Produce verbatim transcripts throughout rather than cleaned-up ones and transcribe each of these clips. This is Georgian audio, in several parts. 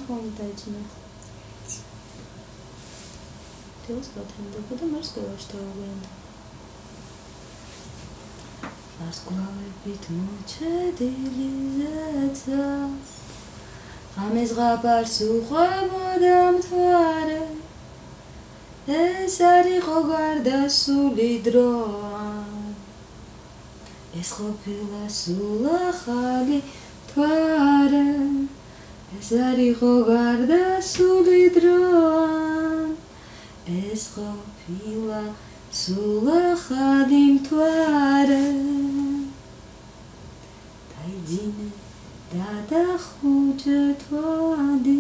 ხოლმე დაიძინა. თელს გათენდება და მას სკოლაში დაუვიანდა. ვარსკვლავებით მოჩედილი ზეცას ღამეს ზღაპარს უყვებოდა მთვარე ეს არ იყო გარდასული დროა ეს ყოფილა სულ ახალი მთვარე ეს არ იყო გარდასული დროა ეს ყოფილა სულ ახალი მთვარე დაიძინე დადახუჭე თვადი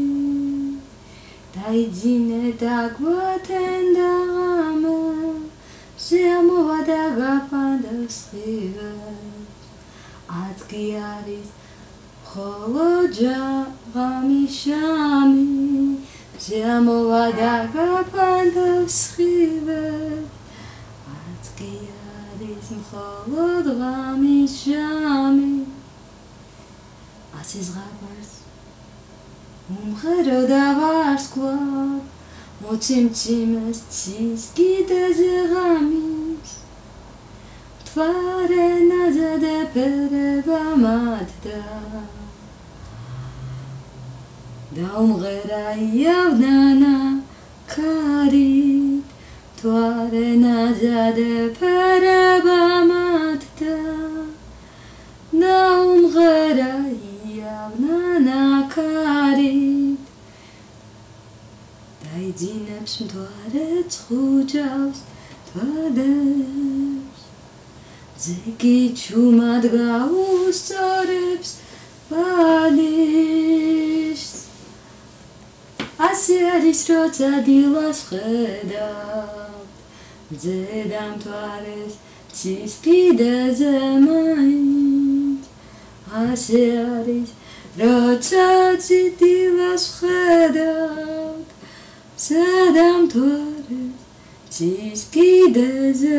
დაიძინე დაგვათენდა ღამე შეამოვა და გაფანდა სხივებს ათგი არის ხოლო ჯაღამი შამი შეამოვა და გაფანდა სხივებს ათგი არის მხოლოდ ღამის ჟამი ასე ზღაპარს უმღეროდა ვარსკვლავ მოციმციმეს ცის კიდეზე ღამის მთვარე ნაზადე ფერება მათდა დაუმღერა იავნანა ქარით მთვარე ნაზადე ფერება მათდა დაუმღერა იავნანა ქარით დაიძინებს მთვარე ცხუჯავს თვადებს ძეგი ჩუმად გაუსწორებს ბალიშს ასე არის როცა დილას ხედავთ მძედა მთვარეს ცის კიდეზე მაინც ასე არის როცა დილას ხედავთ მძედა მთვარეს ცის კიდეზე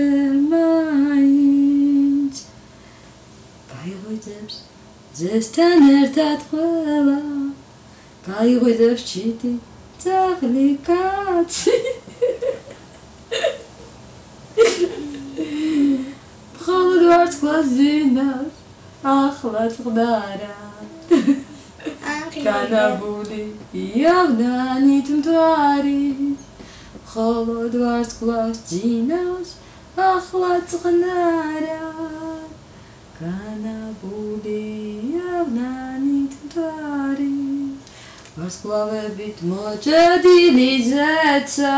მაინც გაიღვიძებს ძესთან ერთად ყველა გაიღვიძებს ჩიტი ძაღლი კაცი მხოლოდ ვარსკვლავს ზინავს ახლა წყდარა განაბული იავნანით მთვარის მხოლოდ ვარსკვლავს ზინავს ახლა წყნარა განაბული იავნანით მთვარის ვარსკვლავებით მოჭედილი ზეცა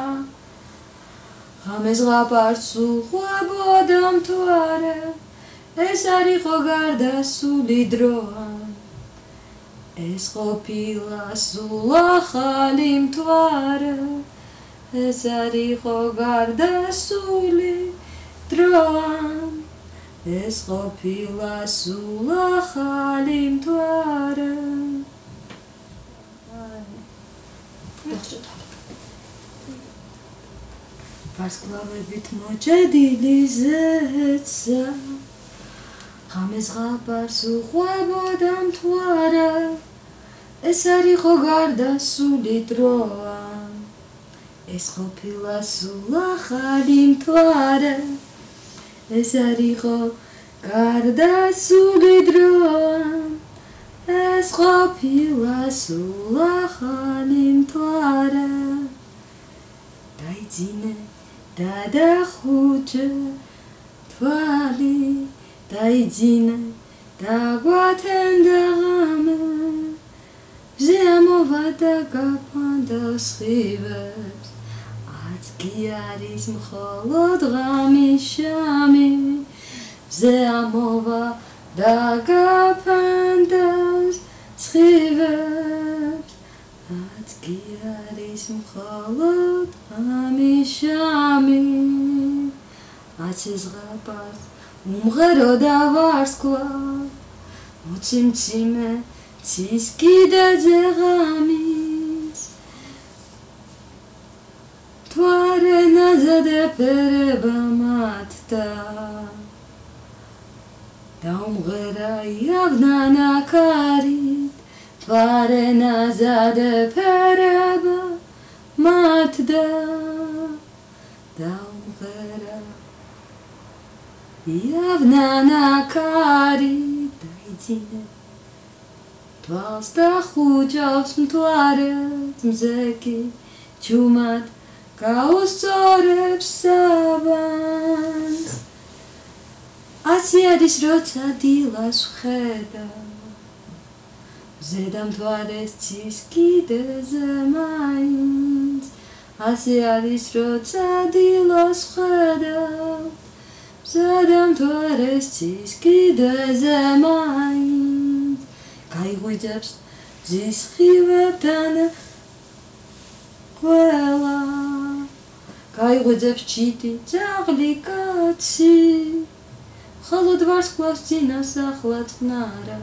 ღამეს ზღაპარს უყვებოდა მთვარე ეს არ იყო გარდასული დროა ეს ყოფილა სულ ახალი მთვარე ეს არ იყო გარდასული დროა ეს ყოფილა სულ ახალი მთვარე ვარსკვლავებით მოჭედილი ზეცა ღამეს ზღაპარს უყვებოდა მთვარე ეს არ იყო გარდასული დროა ეს ყოფილა სულ ახალი მთვარე ეს არ იყო გარდასული დროა ეს ყოფილა სულ ახალი მთვარე დაიძინე დადახუჭე თვალი დაიძინე დაგვათენდა ღამე შეამოვა და გაფანდა სხივებს ათგი არის მხოლოდ ღამის შამი შეამოვა და გაფანდა სხივებს ათგი არის მხოლოდ ღამის შამი ასე ზღაპარს უმღეროდა ვარსკვლავ მოციმციმე ცის კიდეზე ღამის მთვარე ნაზადე ფერება მათდა დაუმღერა იავნანა ქარით Тваре назаде переба матда Daugera Javna nakari daidine Twalsta chujovs mtwaret mzeki Chumat kaustoreb sabans Asiadis rotsa dilas cheda Zedam twares tiski de zemains Asiadis rotsa dilas cheda Zedam twares tiski de zemains Kai guideps zis chivatana Quella Kai guideps chiti taglikatsi Chalot vars klavstina sachlat nara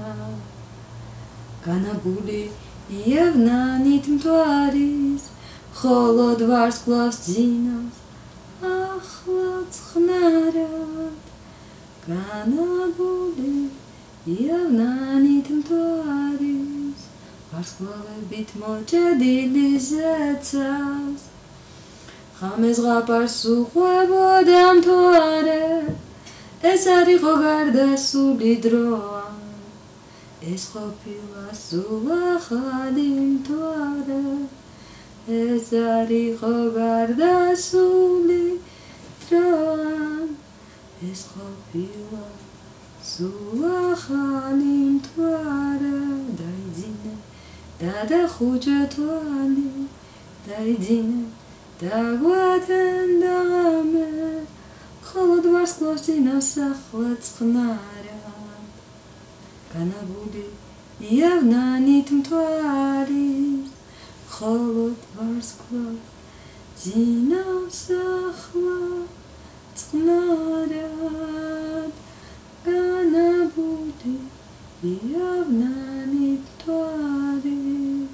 Kanabuli yevna nitim twaris Chalot vars klavstina achlat chnarat Kanabuli yevna nitim twaris Vars klavebit mochedili zetsas Chames rapar suchwebodam twaret Es aricho garda su lidroa Es chopila su lachadim toare Es aricho garda su lidroa Es chopila su lachadim toare Daidine Dada chuja toani Daidine Dagwaten dagame Chalot vars klavstina sachlat chnarat Kanabuli yevna nitim twaris Chalot vars klavstina sachlat chnarat Kanabuli yevna nitim twaris